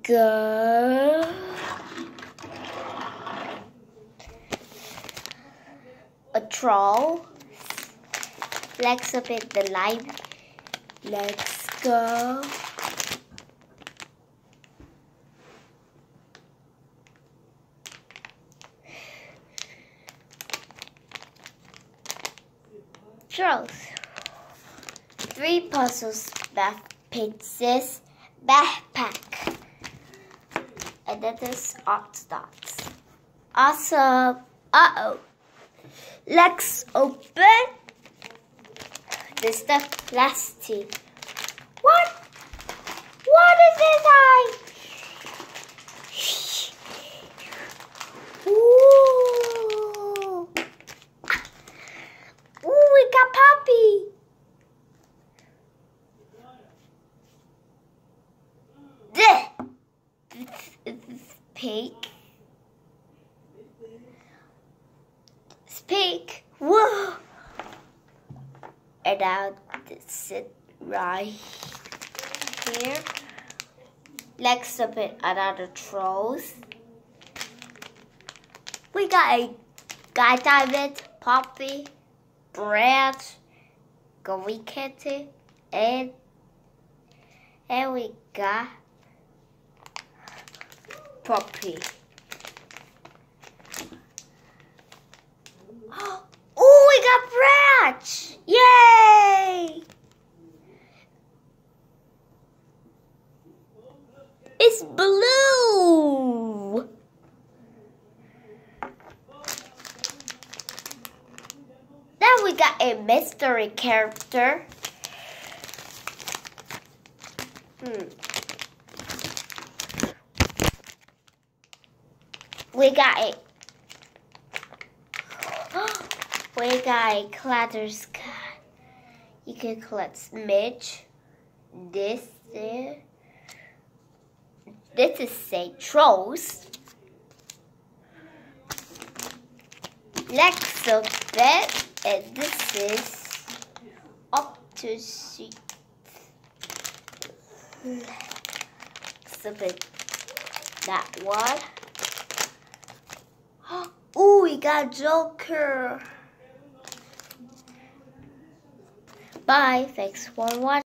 go. A troll. Let's open the light. Let's go. Trolls. 3 puzzles, math pieces, backpack. And then there's art dots. Awesome. Let's open. This is the plastic. What? What is inside? Ooh. Ooh, we got Poppy. This pig. Pig. Whoa. And now sit right here. Let's open another trolls. We got a Guy Diamond, Poppy, Branch, Gory Kitty, and we got Poppy. Oh, we got Branch! Yay! It's blue! Now we got a mystery character. We got a Clatter's cat. You can collect Mitch. This is say trolls. Next up bed, and this is up to sheet. Let's that one. Oh, we got Joker. Bye. Thanks for watching.